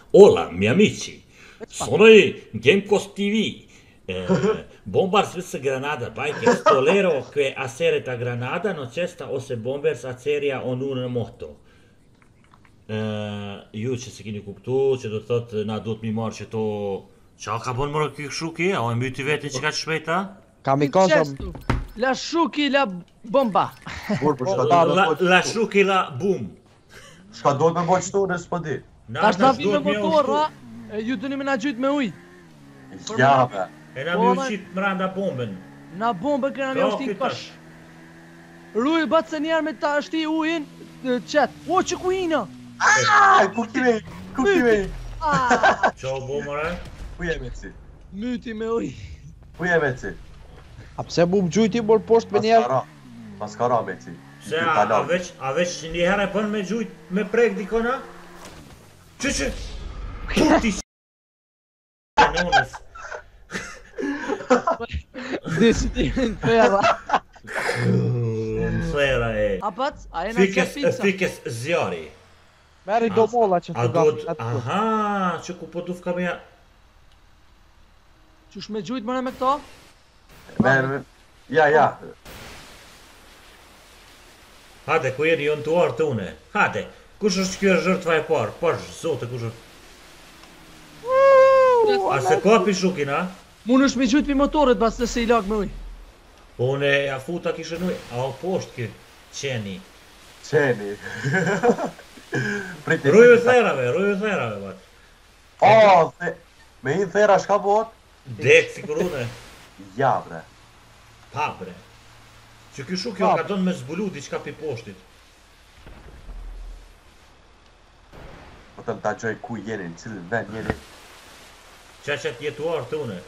Hola, miei amici. Sono Gamecos TV. Bombers vs Granada, bajke stolero que aseret a Granada, no cesta ose Bombers aceria on unë moto. Ju që se keni kuptu, që do të thotë na duhet mi marrë që to... Qa ka bon mërë kjo shuki, a o e mbyti vetin që ka që shpejta? Kamikaze. Cestu. La shuki la bomba. Por për shka do La, me la shuki la bum. Shka do me bëjt shtu në s'po di. Tash na vinë me motorra, e ju dëni me na gjyt me uj. Ja be. E na mi uqit mranda bombën. Na bombë kërë na shti kësh. Ruj batë se njerë me ta shti ujin, qet. O, që ku ina? Ku kime? Ku kime? Qa o bo mëre? Ku jemi ci? Myti me uj. Ku jemi ci? A pse bu më gjujti bol poshtë me njerë? Maskara me ci. Se a veç një herë e bën me gjujt me prek dikona? Që? Puti s*** nonës. Disi ti në ferra. Në thera e. A pac, a e na qep pizza. Fikes zjari. Meri do molla që A të do gafi. të... Aha, që ku po duf ka me ja... Qush me gjujt mëre me këto? Merë... Ja. Hade, ku jeni jonë tuar të une? Hade, kush është kjo zhërtva e parë? Pash, zote, kush është? A se kapi shukin, a? Mun është me gjujt pi motorit bas nëse i lag me uj. Po une ja futa kishën uj. A o poshtë kjo, qeni. Qeni. Ruju therave, bat. O, me i thera shka bot? Dek, si kur une. Ja bre. Pa, bre. Që kjo shuk jo ka donë me zbulu diqka pi poshtit. Po të më ta gjoj ku jeni, në cilën ven jeni. Qa që t'jetuar të une.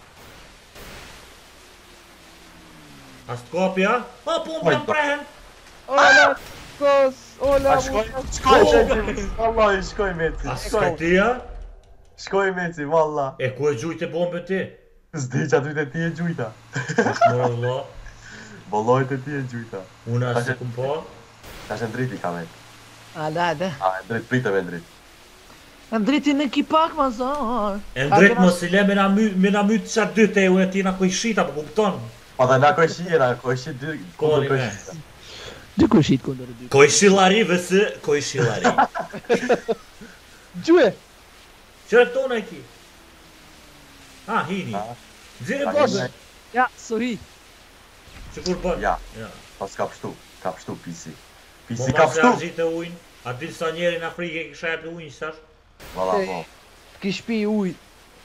As t'kapi, a? A, po më në prehen. Ola, kos, ola, Wallahi, shkoj me ci. As s'ka tia? Shkoj me ci, valla. E ku e gjujt e bombën ti? S'di që aty të ti e gjujta. Është mërë Allah. Vallaj të ti e gjujta. Una se kum po. Ta shë ndriti ka me. A lade. A, ndrit, pritë me ndrit. Ndriti në kipak ma zar. E ndrejt mos i le me na mytë qatë dy te unë e ti na koj shita, po kupton? Pa dhe na koj shira, koj shit dy... Kori me. Dy kushit kundër dy. Koj shilari vësë, koj shilari. Gjuje. Qërë tona e ki? Ha, hini. Zire bërë. Ja, sohi. Që kur bërë? Ja, Ja. pas ka pështu pisi. Po Pisi ma ka se pështu. argjit e ujnë, a din sa njeri në Afrike kisha jepi ujnë qëtash? Valla po. Kish pi uj.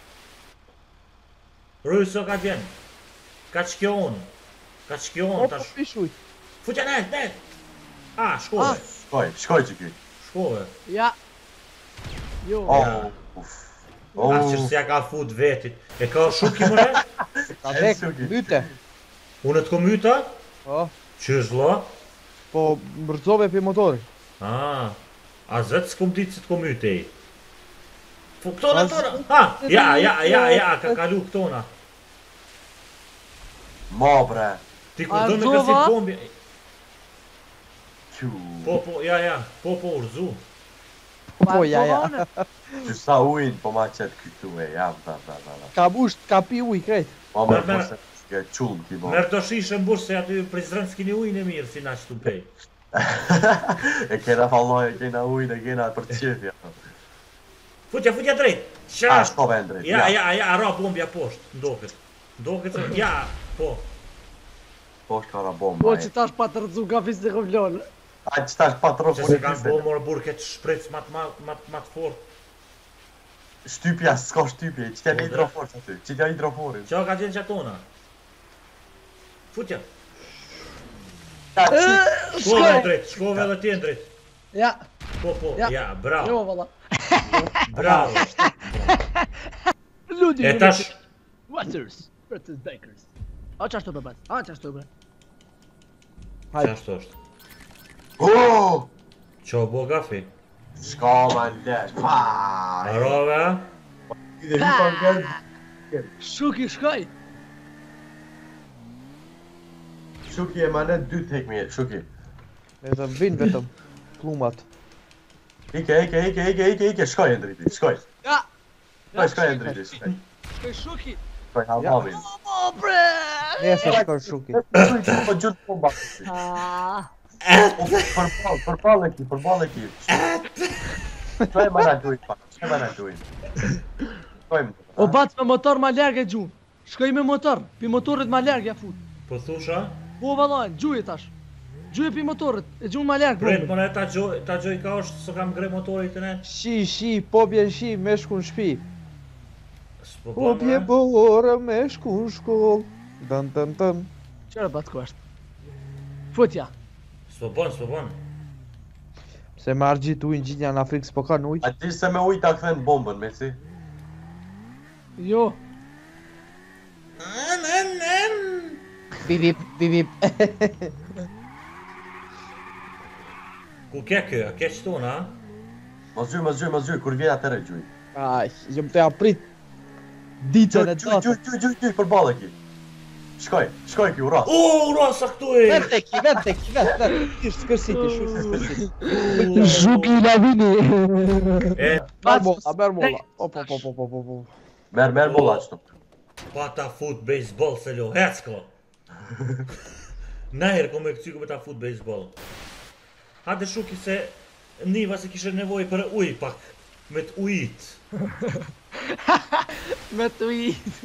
Rujë so ka djenë. Ka që kjo unë. Ka që kjo O, unë po tash. pish uj. Futja ne. A, shkove. Shkoj që ky. Shkove. Ja. Jo. Oh, uff. A që s'ja ka fut vetit. E ka shuki mëre? Ta vek, suki. myte. Unë të komyta? Po, Që zlo? po mbërcove pi motori. A zëtë s'kom ditë se t'kom myte i. Po këtona tona? Ha, ja, ka kalu këtona. Ma bre. Ti kur do me kësit bombi... Qu. Po, ja, po, urzu. Po, ja. Që sa ujnë, po ma qëtë këtu e, jam, ta. Ka busht, ka pi uj, krejt. Ma më Merë. përse s'ke qullë ki bo. Merë do shishë mbush se aty prizren s'kini ujnë e mirë si na që t'u pej. E kena falloj, e kena ujnë, e kena për qefja. Futja drejt. A, shkove e ndrejt, Ja, ra bombja poshtë, ndoket. Ndoket se, ja, po. Po shkara bomba Po e. që tash pa të rëdzu ka fisë të këvlonë. A që tash pa Që trofon se e kanë kiste. bo morë burë këtë shprec ma të fort. Shtypja, s'ka shtypje, qëtja një hidroforës aty, qëtja hidroforin. Qa ka gjenë qatona? Futja. Shkove e drejt, shkove edhe ti e drejt. Ja. Po, Ja. ja, bravo, Jo, valla. bravo. Ludi. E tash, Waters versus Bakers. A qashtu për bat? A qashtu për? qashtu është. Oh! Qa bo gafi? Shka ma ndesh, pa! Arove, Ide vipan gërë. Shuki shkoj. Shuki e manet 2 tekmi, Shuki. Me të vinë vetëm. Plumat. Ike, shkoj Endriti, shkoj. Ja! Shkoj Endriti, shkoj. Shkoj Shuki! Shkoj Halloween. O, bre! Nesër shkoj Shuki. Po gjut bomba. Përballë ki. Shkoj më na duaj pak, shkoj më na duaj. Shkoj. O bat me motor ma larg e gjun. Shkoj me motor, pi motorit ma larg ja fut. Po thusha? Po vallaj, gjuje tash. Gjuje pi motorit, e gjun ma larg. Pret mëre ta gjoj ka është së kam gre motorit të ne? Shi, po bjen shi, me shku në shpi. S'po Po bje borë, me shku në shkoll. Dën. Qërë bat ku është? Futja. S'po bon. Se me argjit ujnë gjinja në Afrikë s'po ka në ujë. A ti se me ujë ta kthen bombën, Meci? Jo. Bip. Ku ke kjo? A ke qëtun, a? Mos gjuj, kur vjen atëre gjuj. Aj, jëm të aprit ditën e datë. Gjuj, përballë ki. Shkoj ki, ura. Ura, sa këtu e! Vet tek, Ishtë skërsiti, shumë. Shuki la vini. Ber molla. Po. Merr bolla ashtu. Pa ta fut bejsbol se lo, hecko! Naher ko me këcy ku me ta fut bejsbol. Hade Shuki se Niva se kishe nevoj për uj pak, me t'ujit. Me të ujit.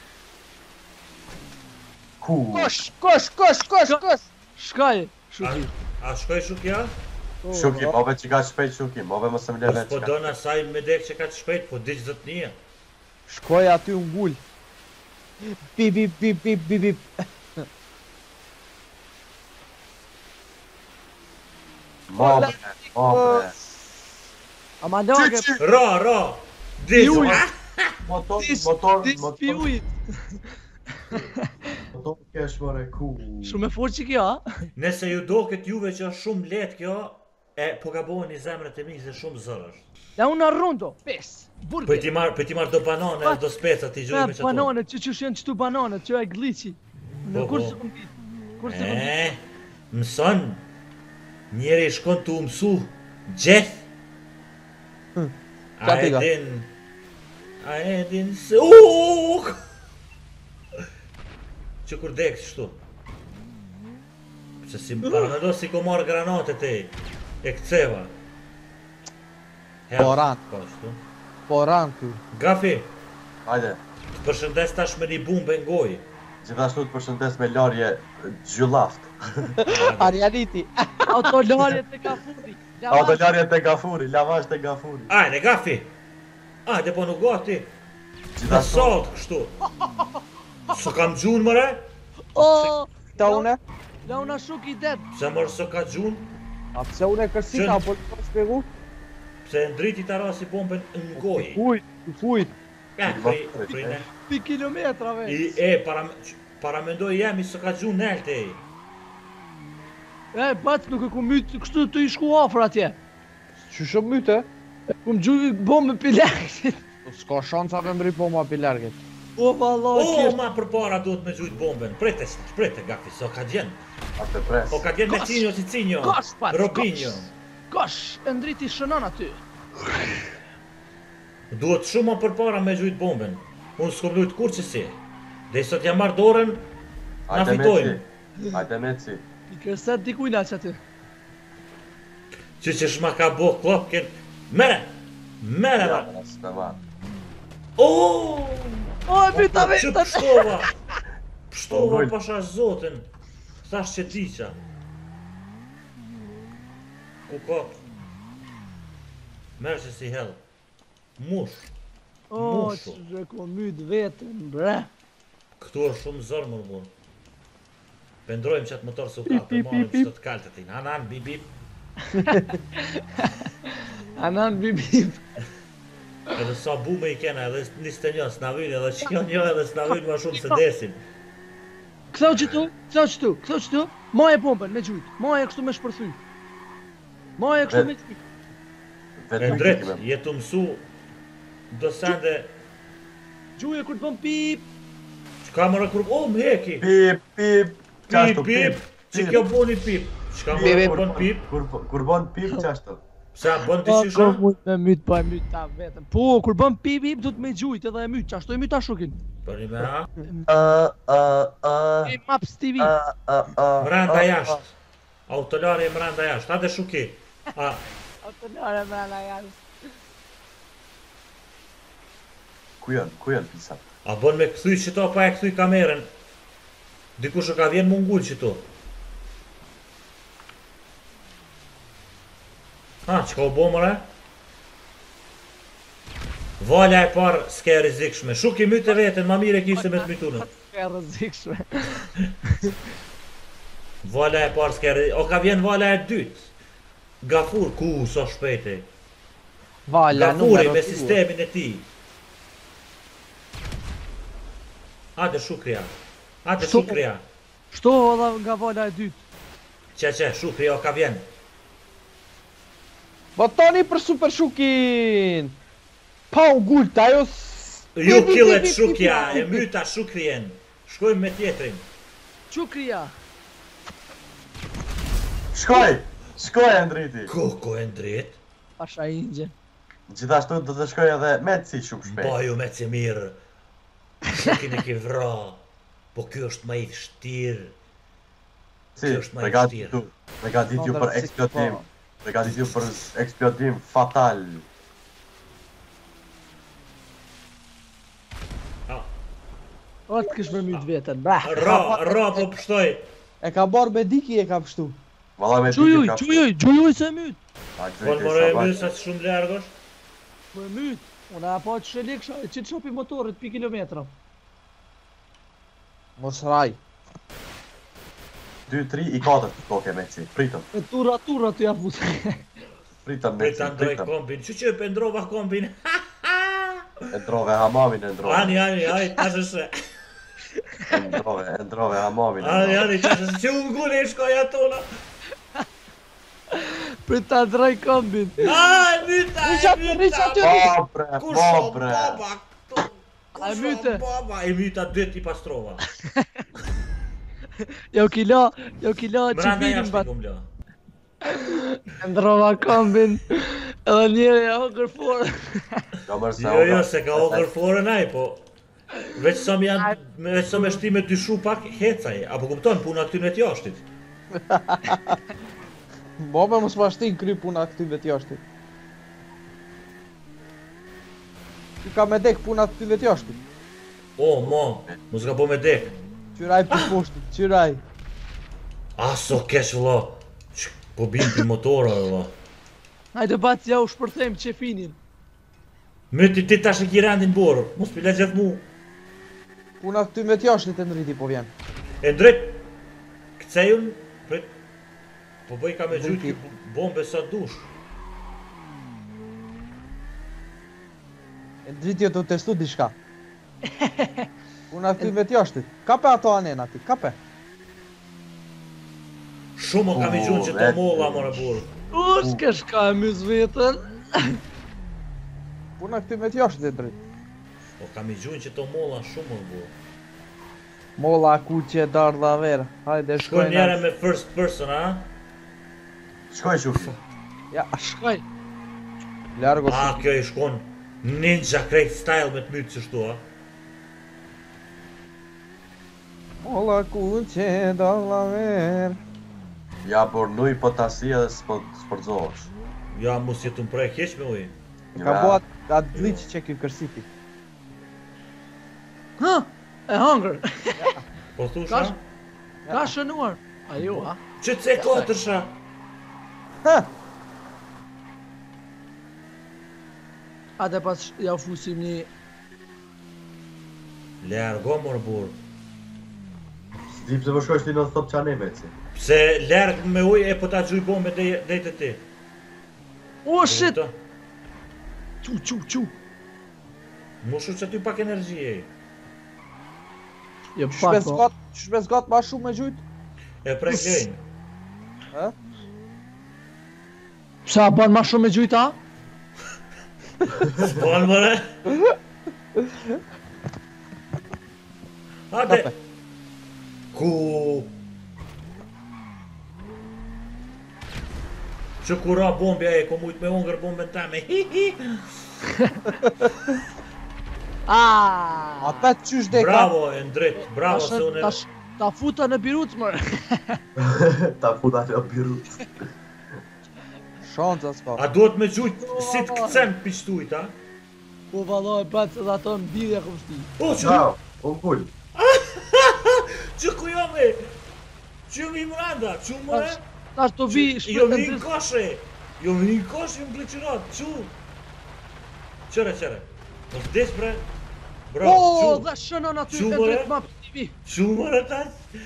Ku? Kosh. Shkaj, Shuki. A shkoj Shuki, a? Shuki, move që ka shpejt Shuki, move mos më le veç. Po do në asaj me dek që ka të shpejt, po diq zët një. Shkoj aty unë gull. Bip. Move. Ama lage, Ra, diq, Juj. Motor pi ujit. Motor kesh more ku. Shumë e fort që kjo, a? Nëse ju do këtë juve që është shumë let kjo, po gabojnë i zemrët e mi se shumë zërë është. La unë arrundo, pes, burger. Për ti marrë do banane, do speca, ti gjoj me qëtu. Banane, që shenë qëtu banane, që e glici. Në Po, kur po. se këmë dit. Kur se këmë dit. Mëson, njeri shkon të mësu gjeth. Qatika. A e din se... Uuuuh! Që kur dekë qështu. Se si paramendo si ko marrë granatet e këceva. Poran. Po shtu. Poran ky. Gafi, Hajde. të përshëndes tash me një bumbe n'goj. Gjithashtu të përshëndes me larje gjyllaft. Arianiti. Autolarje të kafuri. Auto larje te Gafuri, lavash te Gafuri. Ajde, Gafi! Ajde, po nuk gati. Me Gjithashtu. sot kështu. Së kam gjun mëre? O, Ta une? la una Shuki det. Pse mërë së ka gjun? A pse une kërsita, po të shpjegu? Pse ndriti ta rasi bombën n'goj. Fujt. Prine. Pi kilometrave. Paramendoj jemi së ka gjun nelte e. Bat nuk e ku mytë kështu të i shku afër atje. Që shumë myte? Ku më gjuj bombë pi largit. S'ka shanca me mri po ma pi largit. O, vallaj, O, kjesht. ma për para duhet me gjujt bombën. Prete, Gafi, so ka gjen. Atë pres. O ka gjen me Cinjo si Cinjo. Kosh, pat, Robinho. Kosh, e ndriti shënon aty. Duhet shumë ma për para me gjujt bombën. Unë s'kom lujt kur që si. Dhe i sot jam marrë dorën, na Hajde fitojmë. Meci. Hajde Meci. I kërset dikujna që aty. Që shma ka bo klopken. Mere! Mere! Ja, ba. s'ka ma. O! O, e pita Që vetën. pështova! Pështova Oj. pasha zotin. Thash që diqa. Ku ka? Merë që si hell. Mush. O, Mushu. që ku mytë vetën, bre. Këtu është shumë zërë më mund. Pendrojmë që atë motor se u ka të Pip, marrë pip, pip. që të kaltë të tinë. Anan, bip, bip. Anan bibib. Edhe sa bume i kena edhe niste një s'na vynë edhe që një edhe s'na vynë ma shumë se desin. Këthau qëtu. Maje pompën, me gjujt. Maje kështu me shpërthy. Maje kështu me gjujt. E Vetëm drejt, kime. jetu mësu do sende Gjuje kur të bëm pip. që ka më rëkur, o më heki, Pip. pip, Qashtu pip, që kjo boni pip. Që ka më rëkur bon pip, Kur bon pip qashtu. Sa bën ti Po, si ko shon? mujt me myt, po e myt ta vetëm. Po, kur bën pip pip, du të me gjujt edhe e myt, qashtu e myt ta shukin. Për një me ha? E Maps TV. Mranda jashtë. Autolari e mranda jashtë. Hajde shuki. A, Autonare me ala janë. Ku janë pisat? a bën me kthy qëto pa e kthy kamerën. Dikush e ka vjen mungull qëto. Ha, që ka u bo mëre? Valja e parë s'ke e rizikshme. Shuki myte vetën, ma mire kishte me të mytunën. E rëzikshme. Valja e parë s'ke e rizikshme. O ka vjen valja e dytë. Gafur, ku, so shpejti. Vala, Gafuri me sistemin e ti. Hajde Shukria. Hajde Shtu- Shukria. Shto edhe nga vala e dytë. Që, Shukria o ka vjen. Botoni për Super Shukin! Pa u gult, ajo Ju killet Shukja, e myta Shukrien. Shkojmë me tjetrin. Qukria. Shkoj Endriti. Koko e ndrit. Pasha ingje. Gjithashtu do të shkoj edhe Metsi shumë shpejt. Baju me që mirë. Shukin e ki vra. Po kjo është ma i vështirë. Si, Kjo është ma i vështirë. Përgatitu për eksplodim. Përgatitu për eksplodim fatal. O të kish me myt vetën. Bah. Ra po pështoj. e ka barë me diki e ka pështu. Valla me Gjujuj se myt. Po në more e mërë sa shumë largë është. Po e myt. Una apo që shëlik qitë shopi motorit pi kilometra. Mos raj. 2, 3 i 4 të koke Metsi. Pritëm. E tura të ja fut. Pritëm Me Metsi. të ndroj Pritëm. kombin. Që e pendrova kombin. Endrove hamamin endrove. Ani, tashëshe. Endrove hamamin Ani, endrove. tashëshe. Që unë gule e shkoj atona. Për ta droj kombin. Aj, myta, Richard, Bobre, Kusho, bobre. baba, këtu. A myte? Baba, e myta dyt i pastrova. Jo kila që Mranda vinim jashtë i bat. kum lë. Ndrova kombin. Edhe njëri e hogër forë. Jo, se ka ogër forën aj, po... Veç sa me shti me dy shu pak, hecaj. Apo kupton, puna këtyn e t'jashtit. Bobe mos ma shtin kry puna këtyve t'jashtit. Ti ka me dek puna këtyve t'jashtit. O, mo, mos ka po me dek. Qyraj për poshtit, qyraj. Aso kesh vëlla. Po bin pi motora vëlla. Hajde bat ja u shpërthejmë qefinin. Myti ti tash e ki rendin borë, mos pile gjithë mu. Puna këtyve t'jashtit e nriti po vjen. E drejt, këcejun, prit, po bëj ka me gjujt Drejti. kjo bombe sa dush. E driti jo të testu diçka. Puna këtyve t'jashtit. Kape ato anena ti, kape. Shumë o kam i gjujt që to molla more borë. S'ka shka e mys vetën. Puna këtyve t'jashtit e drejt. O kam i gjujt që to molla shumë o borë. Molla kuqe dardha ver. Hajde Shkoj shkojnë. njere me first person, a? Shkoj Shuki. Ja, Shkaj. largo A, si. kjo i shkon ninja krejt style me të mytë që shtu, a? Molla kuqe dardha ver. Ja burnuj potasi edhe sportzohesh. Ja, mos jetu më prej keq me uj. Ka boat atë glitch që kjo kërsipi. Ha, e hangër. Po thush, Kash- a? Ka shënuar. Ajo, ha? Që të katërsha? Ha! Ate pas ja u fusim një... Largo mor burë. S'di pse po shkojsh ti në stop qane Metsi. Pse larg me uj e po ta gjuj bombe dhejt e ti. O, shit! Kupton? Qu. Mushu që ty pak energji e. Jo, Shpes pak, po. gat, shpes gat ma shumë me gjujt. E prek lejnë. Ha? Sa ban ma shumë me gjujta? S'ban mëre? Hade! Kape. Ku... Që kur ra bombja e, ko mujt me ongër bombën teme. Ata qysh dhe ka? Bravo, e ndrit, bravo se unë... Ta futa në Birut, mërë. Ta futa në Birut. Shanca s'ka. A duhet me gjujt si të këcem pishtujt, a? Po valoj, bat se dhe ato në bidhja kom shti. O, që... Bravo, unë kull. Që ku jo me? Që mi mranda, që mëre? Tash të vi Jo mi në koshe! Jo mi në koshe, jo më gleqirat, që? Qere. Në vdes bre? Bravo, O, që? dhe shënon aty Që, e more? drejt map TV. Që mëre tash?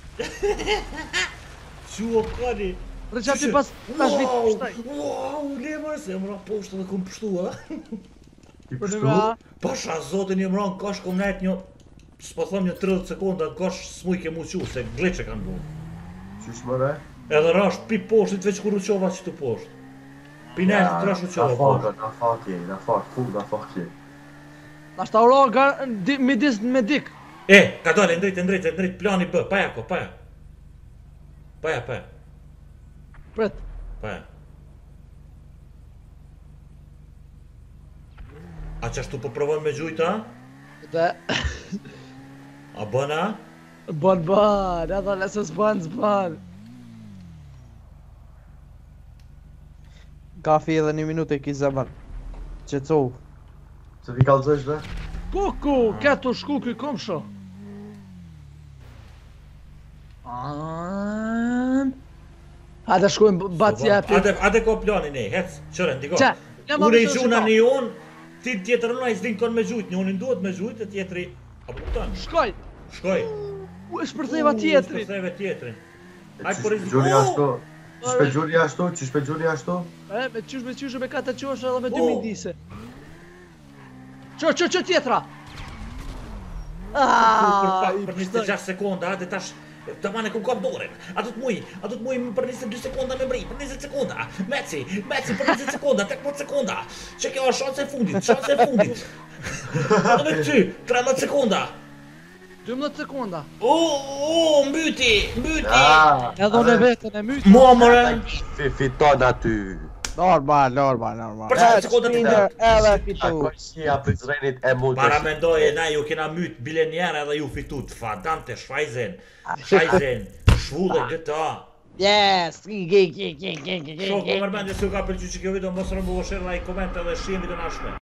Që o kani? Rëgjati pas tash vit pështaj. Wow, le mëre se më ra poshtë dhe kom pështu, a? I Për në pështu? mra, Pasha zotin jë më ra në kosh kom nejt një... S'po thom një 30 sekonda, kosh s'muj ke mu qu, se gleqe kanë bu. Qysh mëre? Edhe rasht pi poshtit veç kur u qova që të poshtë. Pi nejt të rash u qova poshtë. Na faki. tash ta uro midis me dik. E, ka dole, ndrit, plani bë, paja ko, paja. Paja. Pret. Paja. A qashtu po provon me gjujt, a? Dhe, A bëna? ban, edhe nëse s'ban. Kafi edhe 1 minutë e ki zeman. Qecov. Se vi kallëzësh dhe? Kuku, ketu shku këj komsho. Hajde shkojmë baci jepi. Ade ko planin e, hec, qëre, ndiko. Qa, Unë i gjuna një unë, ti tjetër unë a i s'din kon me gjujt, një unë i nduhet me gjujt e tjetëri... Apo kupton? Shkoj. Shkoj. U shpërtheva tjetrin. Shpërtheve tjetrin. Qysh pe gjuri ashtu? Qysh pe gjuri ashtu? Me qysh me 4 qosh edhe me 2 midise. Qo tjetra. Për 26 sekonda, ade tash... Të mane ku kap dorën, a du të muj për 22 sekonda me mri, për 20 sekonda, meci për 20 sekonda, 18 sekonda, që kjo është shanse e fundit. A do me këty, 13 sekonda. 12 sekonda. Mbyti. Edhe unë vetën e mytë. Mua mëre. Fiton aty. Normal. Për 7 sekonda të Spinner edhe A fitu. kojësia për zrenit e mund Para mendoje, na ju kena myt bilenjera edhe ju fitut, fadante, shfajzen, shvulle GTA. Yes! Shok, po mërmendje se u ka pëlqy që kjo video, mos rëmbu o share, like, koment edhe shien video nashme.